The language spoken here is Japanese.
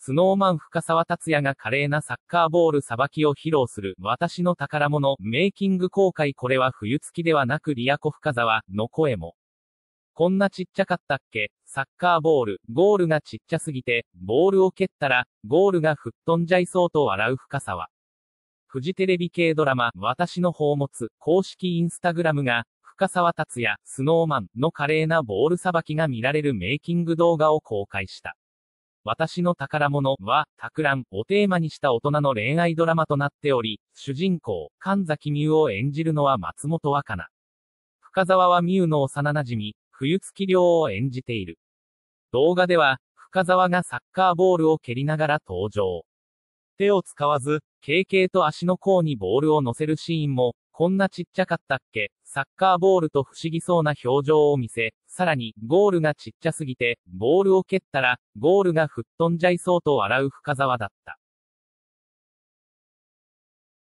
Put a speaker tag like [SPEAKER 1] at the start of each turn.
[SPEAKER 1] スノーマン深澤達也が華麗なサッカーボールさばきを披露する、私の宝物、メイキング公開。これは冬月ではなくリアコ深澤、の声も。こんなちっちゃかったっけ、サッカーボール、ゴールがちっちゃすぎて、ボールを蹴ったら、ゴールが吹っ飛んじゃいそうと笑う深澤。フジテレビ系ドラマ、私の宝物、公式インスタグラムが、深澤達也、スノーマンの華麗なボールさばきが見られるメイキング動画を公開した。私の宝物は、托卵をテーマにした大人の恋愛ドラマとなっており、主人公、神崎美宇を演じるのは松本若菜。深澤は美宇の幼馴染、冬月亮を演じている。動画では、深澤がサッカーボールを蹴りながら登場。手を使わず、軽々と足の甲にボールを乗せるシーンも、こんなちっちゃかったっけ、サッカーボールと不思議そうな表情を見せ、さらに、ゴールがちっちゃすぎて、ボールを蹴ったら、ゴールが吹っ飛んじゃいそうと笑う深澤だった。